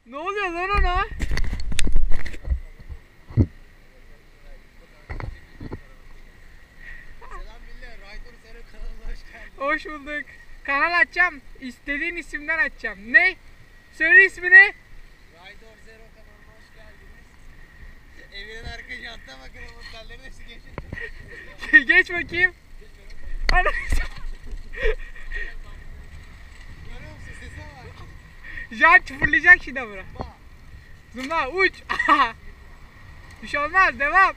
Ne oluyor lan ona? Selam millet, Raydor Zero kanalına hoş geldin. Hoş bulduk. Kanal açacağım. İstediğin isimden açacağım. Ne? Söyle ismini. Raydor Zero kanalına hoş geldiniz. Evinin arka jantına bakın, otellerin hepsi geçin. Geç bakayım. Ana. Görüyor musun, sese bak. Jant fırlayacak şimdi bura. Bak. Zımba uç. Bir şey olmaz, devam.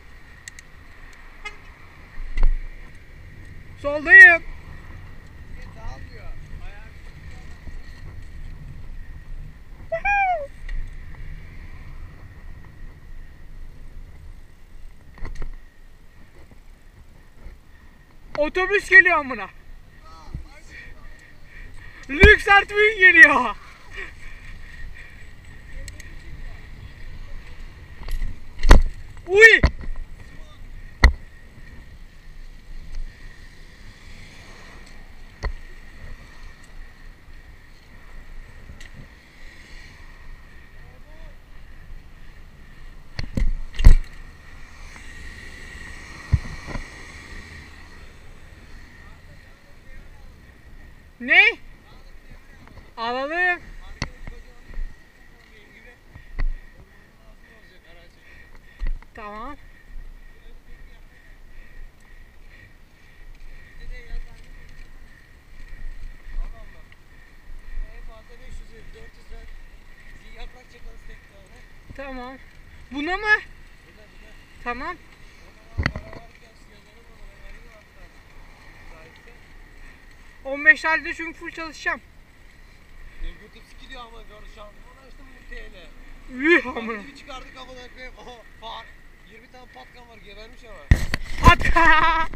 Soldayım. Dağılmıyor. Ayağım. Otobüs geliyor amına. Lüks Artvin geliyor. Uy. Ne? Alalım. Tamam. Yaprak çakalız tekrar. Tamam. Buna mı? Tamam. 15 halde çünkü full çalışacağım. YouTube gidiyor ama şampiyon açtım bu TL. Üh amına. Bir çıkardık amına koyayım. Oha far. 20 tane patkan var, gebermiş ama. At.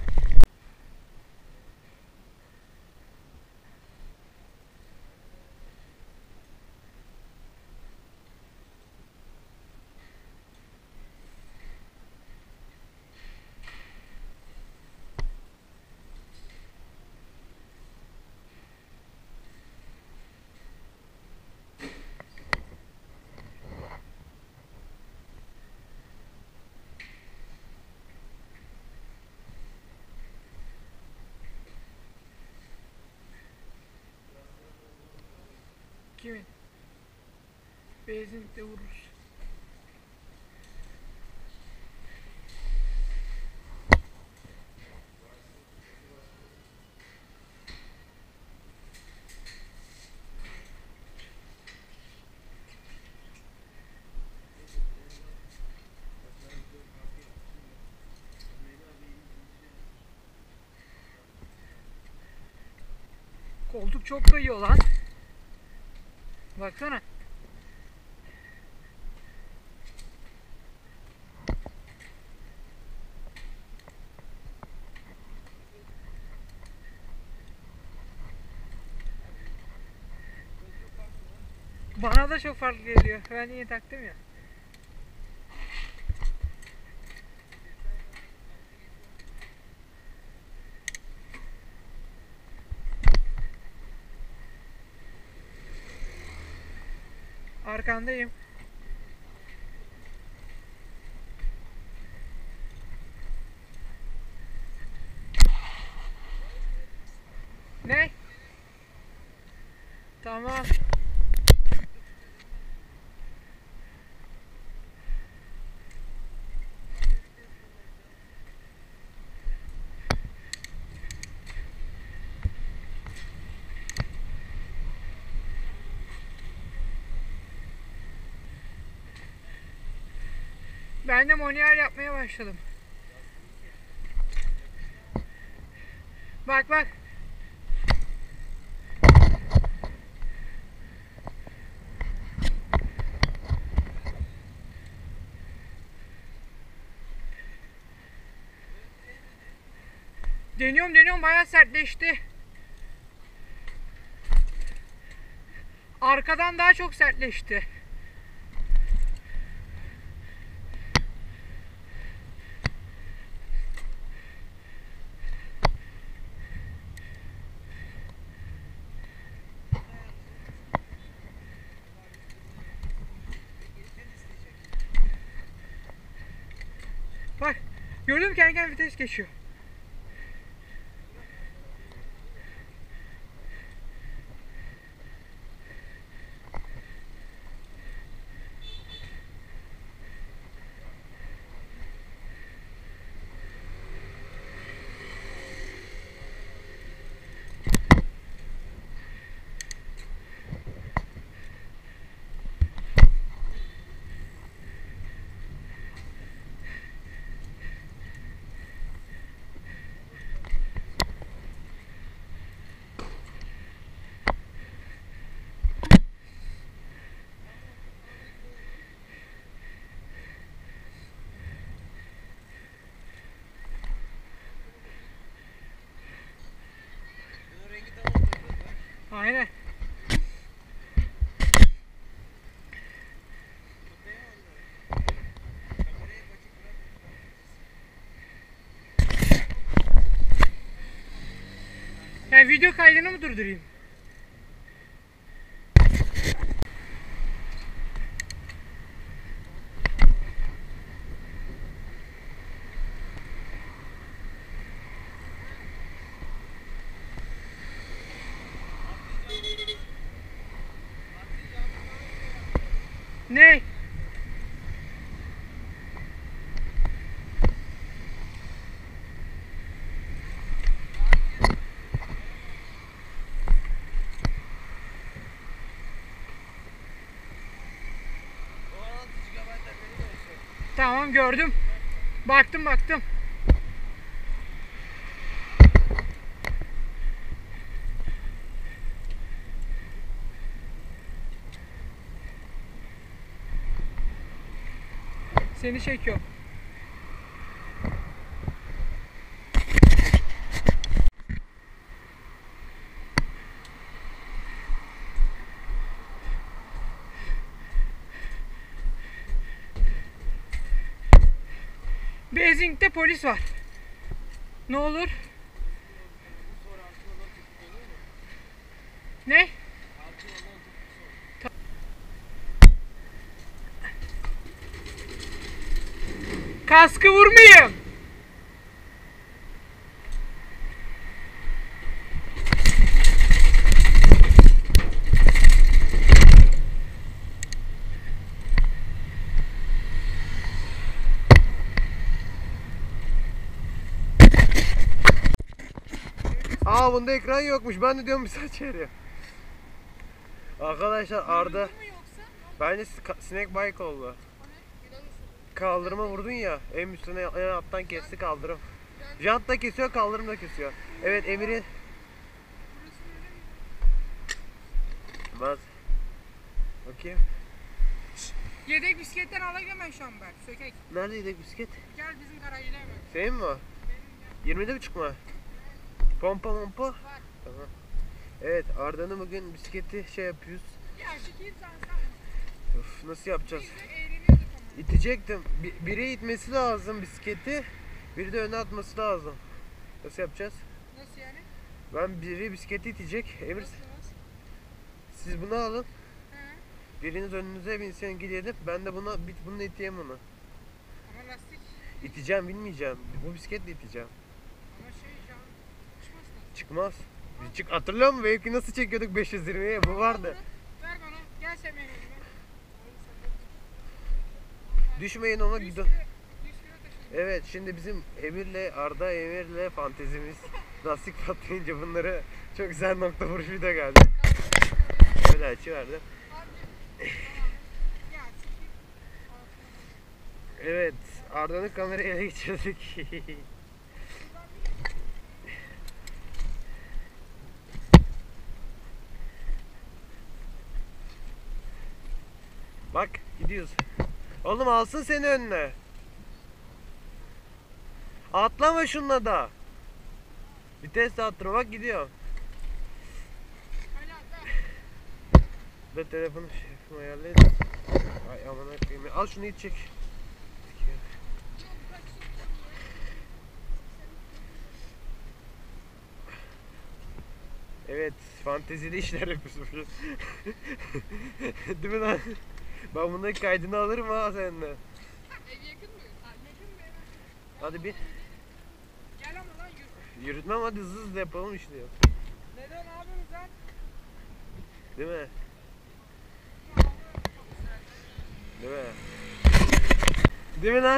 Kimin? Benzinlikle vururuz. Koltuk çok kayıyor lan. Baksana. Bana da çok farklı geliyor. Ben yeni taktım ya. Arkandayım. Ne? Tamam. Ben de manuel yapmaya başladım. Bak bak. Deniyorum bayağı sertleşti. Arkadan daha çok sertleşti. Gördüm kendi kendine vites geçiyor. Bunun rengi tam oturdu. Aynen. Yani video kaydını mı durdurayım? Ne? O 16 GB haberi de olsun. Tamam gördüm. Baktım. Seni çekiyor. Benzinlikte polis var. Ne olur? Sonra altı yoldan tepki olur mu? Ne? Altı yoldan tepki olur. Kaskı vurmayayım. Aa bunda ekran yokmuş. Ben de diyorum bir saat çeviriyor. Arkadaşlar Arda bence sinek bike oldu. Kaldırıma vurdun ya. En üstüne en alttan kesti kaldırım. Jant da kesiyor, kaldırım da kesiyor. Evet Emir'in Bas. Bakayım. Yedek bisikletten alacağım ben şu an ben. Sökek. Nerede yedek bisiklet? Gel bizim garajda hemen. Senin mi o? 20'de buçuk mu? Pompa. Tamam. Evet Arda'nın bugün bisikleti şey yapıyoruz. Ya şekil sen. Of, nasıl yapacağız? Eğleniyorduk ama. İtecektim. Biri itmesi lazım bisikleti. Biri de öne atması lazım. Nasıl yapacağız? Nasıl yani? Ben biri bisikleti itecek. Emir Nasıl? siz bunu alın. He. Biriniz önünüze binsin gidelim. Ben de bununla iteyim onu. Ama lastik. İteceğim bilmeyeceğim. Bu bisikletle iteceğim. Ama şey can. Çıkmaz. Çıkmaz. Hatırlıyor musun? Benimki nasıl çekiyorduk 520'ye? Bu vardı. Ver bana. Gel sen benim elime. Düşmeyin ona Yüz gidin. kilo taşıdım. Evet şimdi bizim Emir'le fantezimiz lastik patlayınca bunları çok güzel nokta vuruş video geldi. Böyle açıverdi. Ya çekil. Evet Arda'nın kamerayı ele geçirdik. Bak gidiyoruz. Oğlum alsın seni önüne. Atlama şununla da. Vites de attırma bak gidiyor. Ben telefonu ayarlayayım. Ay aman koyayım. Al şunu it çek. Evet, fantezili işler yapıyorsun. Değil mi lan? Ben bunların kaydını alırım ha seninle. Ev yakın mı? Yakın mı? Hadi bir. Gel ama lan yürü. Yürütmem, hadi hızlı yapalım işte. Neden yapıyoruz lan? Değil mi? Değil mi? Değil mi lan?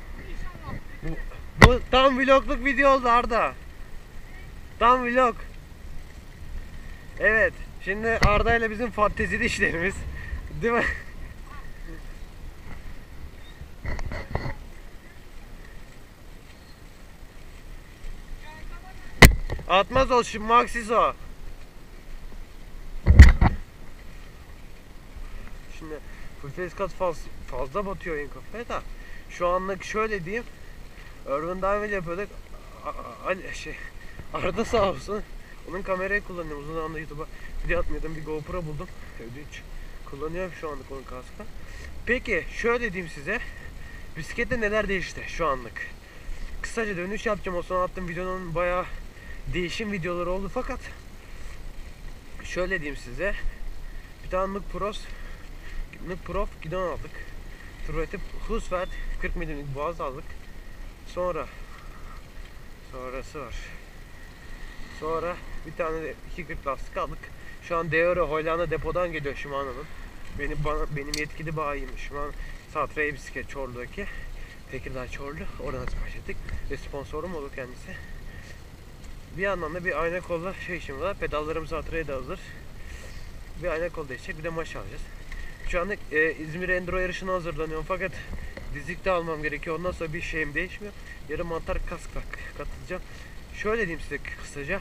Bu tam vlogluk video oldu Arda. Tam vlog. Evet. Şimdi Arda ile bizim fantezili işlerimiz. Değil mi? Atmaz ol şimdi Maxis o. Şimdi full face cut fazla batıyor oyun kafaya da. Şu anlık şöyle diyeyim. Urban Dive yapıyorduk. Arda sağ olsun. Onun kamerayı kullanıyorum. Uzun zamandır YouTube'a video atmıyordum. Bir GoPro buldum. Ödünç. Kullanıyorum şu anlık onun kaskı. Peki şöyle diyeyim size. Bisiklette neler değişti şu anlık. Kısaca dönüş yapacağım. O son attığım videonun bayağı değişim videoları oldu fakat şöyle diyeyim size. Bir tane Nuk Prof gidon aldık. Turret'i Husfeld 40 milimlik boğaz aldık. Sonrası var. Sonra bir tane de 240 lastik aldık. Şu an Deore Hollanda depodan geliyor Shimano'nun. Benim yetkili bayim Shimano Satre bisiklet Çorlu'daki. Tekirdağ Çorlu. Oradan sipariş ettik. Ve sponsorum oldu kendisi. Bir yandan da bir ayna kolla işim var. Pedallarım Satre'ye de hazır. Bir ayna kol değişecek. Bir de maş alacağız. Şu anda İzmir Enduro yarışına hazırlanıyorum fakat dizlik de almam gerekiyor. Ondan sonra bir şeyim değişmiyor. Yarın mantar kaskla katılacağım. Şöyle diyeyim size kısaca.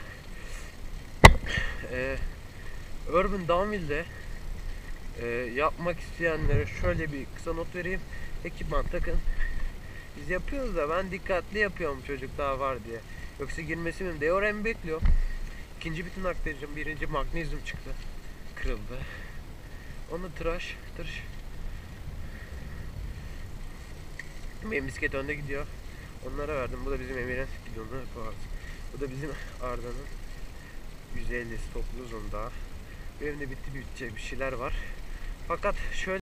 Urban Downhill'de yapmak isteyenlere şöyle bir kısa not vereyim. Ekipman takın. Biz yapıyoruz da ben dikkatli yapıyorum, çocuk daha var diye. Yoksa girmesi mi? Deore'mi bekliyor. İkinci bütün aktaracağım. Birinci magnezyum çıktı. Kırıldı. Onu tırış. Benim bisiklet önde gidiyor. Onlara verdim. Bu da bizim Emir'in gidonu. Bu da bizim Arda'nın 150 stoplu uzun daha. Benim de bitti bir şeyler var. Fakat şöyle